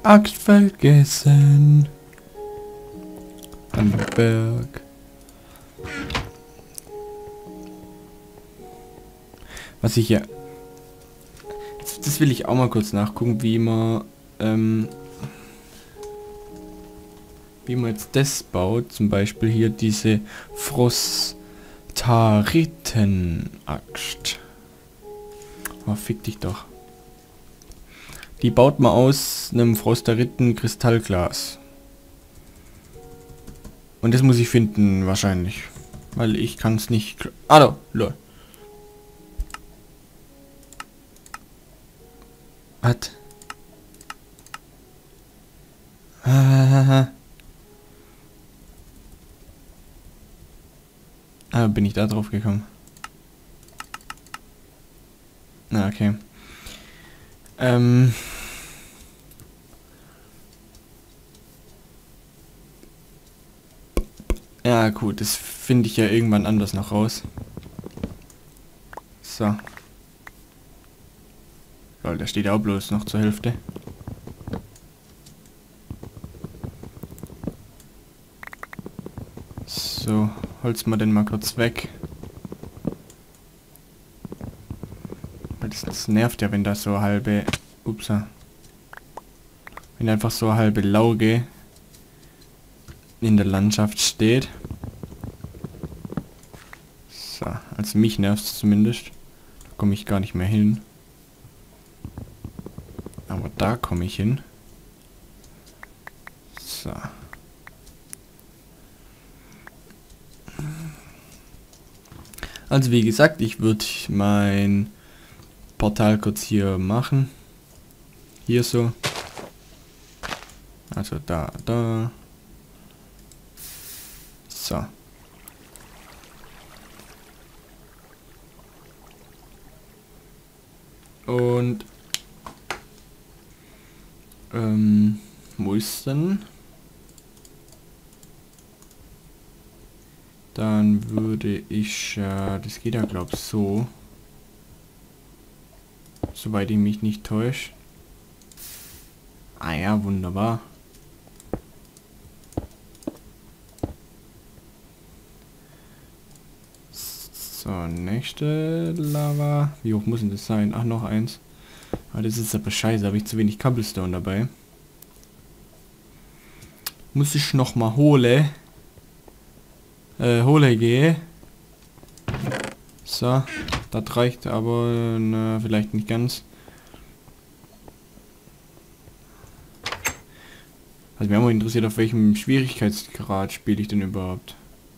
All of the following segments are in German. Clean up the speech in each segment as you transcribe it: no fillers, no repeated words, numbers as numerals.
Axt vergessen. An den Berg. Was ich ja... Das will ich auch mal kurz nachgucken, wie man jetzt das baut. Zum Beispiel hier diese Frostariten-Axt. Oh, fick dich doch. Die baut man aus einem Frostariten-Kristallglas. Und das muss ich finden, wahrscheinlich. Weil ich kann es nicht... Ah, lol. Was? Bin ich da drauf gekommen? Na, okay. Ja, gut, das finde ich ja irgendwann anders noch raus. So. Lol, der steht auch bloß noch zur Hälfte. So, holz mal den mal kurz weg. Weil das nervt ja, wenn da so halbe... Upsa. Wenn einfach so halbe Lauge in der Landschaft steht. So, also mich nervt es zumindest. Da komme ich gar nicht mehr hin. Aber da komme ich hin. So. Also wie gesagt, ich würde mein Portal kurz hier machen. Hier so. Also da. So. Und wo ist denn? Dann würde ich, das geht ja glaube ich so. Soweit ich mich nicht täusche. Ah ja, wunderbar. So, nächste Lava. Wie hoch muss denn das sein? Ach, noch eins. Ah, das ist aber scheiße, habe ich zu wenig Cobblestone dabei. Muss ich noch mal hole gehe. So, das reicht aber na, vielleicht nicht ganz. Also mich auch mal interessiert, auf welchem Schwierigkeitsgrad spiele ich denn überhaupt.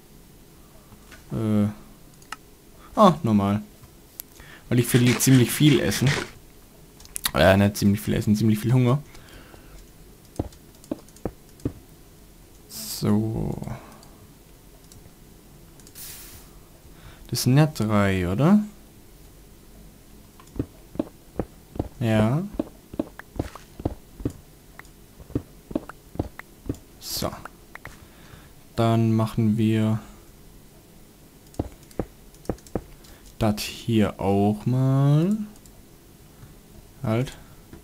Normal. Weil ich verliere ziemlich viel Essen. Nicht ziemlich viel Essen, ziemlich viel Hunger. So. Das sind ja 3, oder? Ja. So. Dann machen wir das hier auch mal. Halt.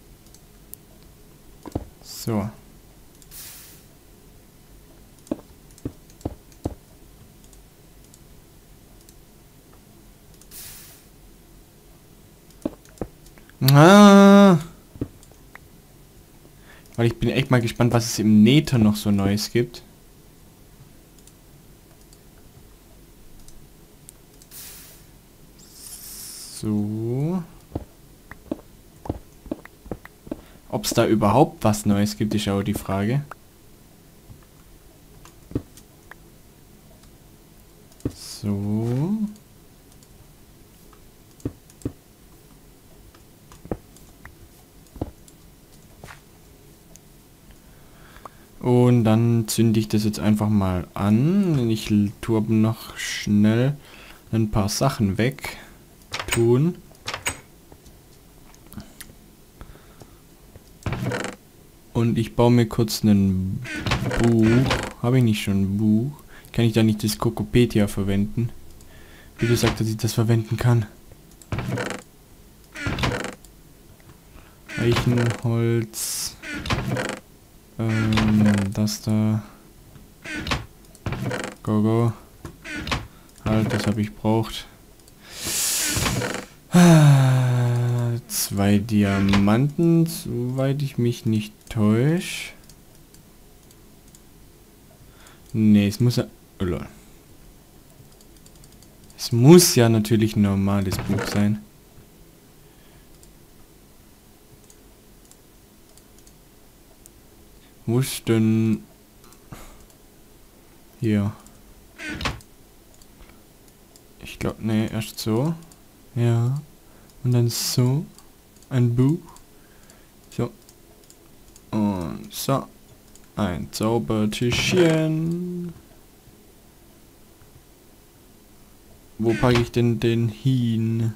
So. Weil ich bin echt mal gespannt, was es im Nether noch so Neues gibt. So. Ob es da überhaupt was Neues gibt, ist auch die Frage. So. Und dann zünde ich das jetzt einfach mal an. Ich tue aber noch schnell ein paar Sachen weg tun. Und ich baue mir kurz ein Buch. Habe ich nicht schon ein Buch? Kann ich da nicht das Kokopedia verwenden? Bitte sagt, dass ich das verwenden kann. Eichenholz. Das da. Go. Halt, das habe ich braucht. 2 Diamanten, soweit ich mich nicht täusche. Nee, es muss ja... Oh lol. Es muss ja natürlich ein normales Buch sein. Wo ist denn... Hier. Ich glaube, nee, erst so. Ja. Und dann so. Ein Buch. So. Und so. Ein Zaubertischchen. Wo packe ich denn den hin?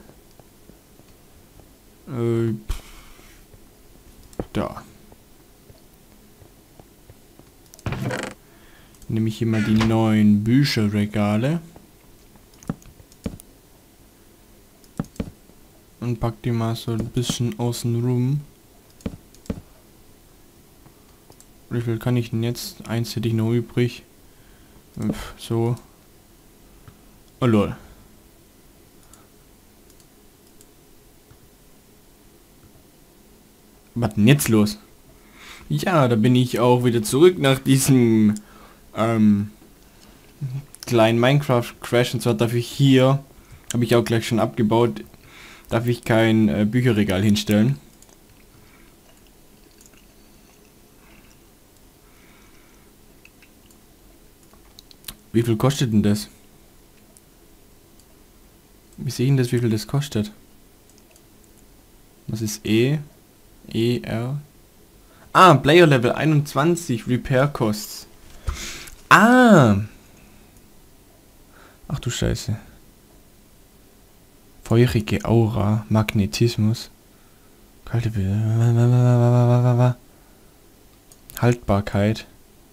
Da. Nehme ich hier mal die neuen Bücherregale. Und pack die mal so ein bisschen außen rum. Wie viel kann ich denn jetzt? 1 hätte ich noch übrig. So. Oh lol. Was denn jetzt los? Ja, da bin ich auch wieder zurück nach diesem kleinen Minecraft-Crash. Und zwar darf ich hier, habe ich auch gleich schon abgebaut, darf ich kein Bücherregal hinstellen. Wie viel kostet denn das? Wie sehen das, wie viel das kostet? Was ist E? ER? Ah, Player Level 21, Repair Costs. Ah! Ach du Scheiße. Feurige Aura, Magnetismus. Kalte Bilder. Haltbarkeit.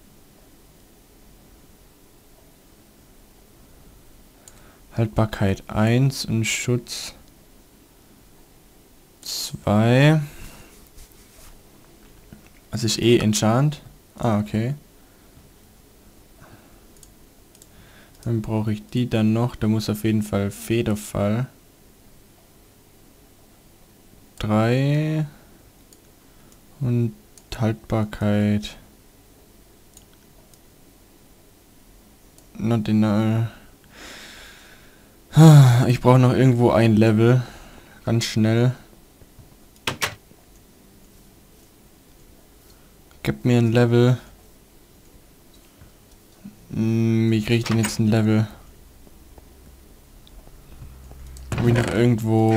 Haltbarkeit 1 und Schutz 2. Was ist Enchant? Ah, okay. Dann brauche ich die dann noch. Da muss auf jeden Fall Federfall 3 und Haltbarkeit. Not enough. Ich brauche noch irgendwo ein Level. Ganz schnell. Gib mir ein Level. Wie kriege ich denn jetzt ein Level? Habe ich noch irgendwo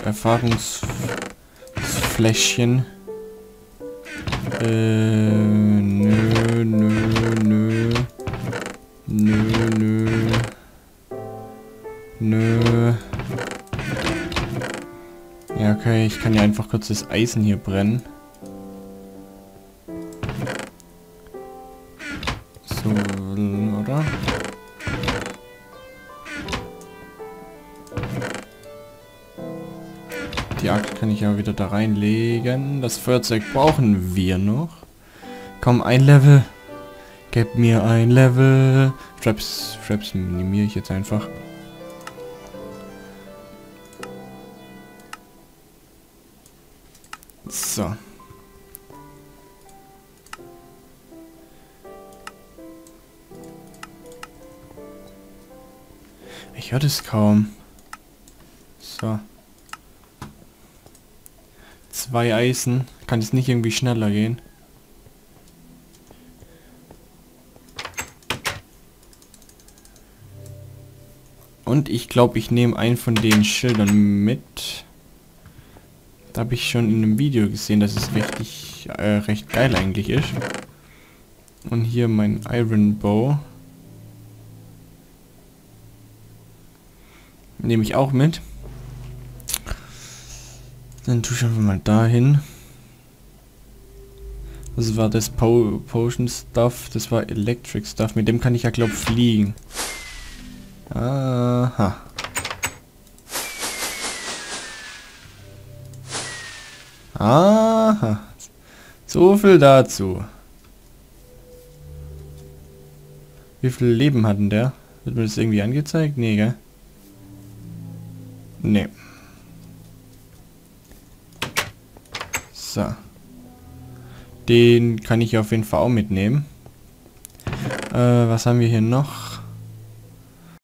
Erfahrungsfläschchen? Nö. Ja, okay, ich kann ja einfach kurz das Eisen hier brennen. So, oder? Die Axt kann ich ja wieder da reinlegen. Das Feuerzeug brauchen wir noch. Komm, ein Level. Gib mir ein Level. Traps minimiere ich jetzt einfach. So. Ich höre das kaum. So. 2 Eisen. Kann es nicht irgendwie schneller gehen? Und ich glaube, ich nehme einen von den Schildern mit. Da habe ich schon in einem Video gesehen, dass es recht geil eigentlich ist. Und hier mein Iron Bow. Nehme ich auch mit. Dann tue ich einfach mal dahin. Das war das Potion Stuff. Das war Electric Stuff. Mit dem kann ich ja, glaube ich, fliegen. Aha. Aha. So viel dazu. Wie viel Leben hat denn der? Wird mir das irgendwie angezeigt? Nee, gell? Nee. So. Den kann ich auf jeden Fall auch mitnehmen. Was haben wir hier noch?